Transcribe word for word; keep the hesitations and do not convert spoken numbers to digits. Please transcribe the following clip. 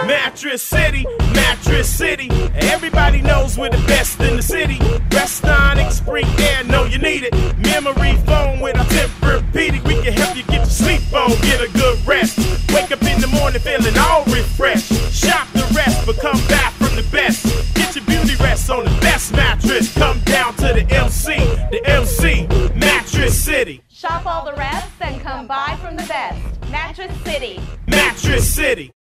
Mattress City, Mattress City. Everybody knows we're the best in the city. Restonic, Spring Air, know you need it. Memory foam with our Tempur-Pedic. We can help you get your sleep on, get a good rest. Wake up in the morning feeling all refreshed. Shop the rest, but come back from the best. Get your beauty rest on the best mattress. Come down to the M C, the M C, Mattress City. Shop all the rest and come buy from the best. Mattress City. Mattress City.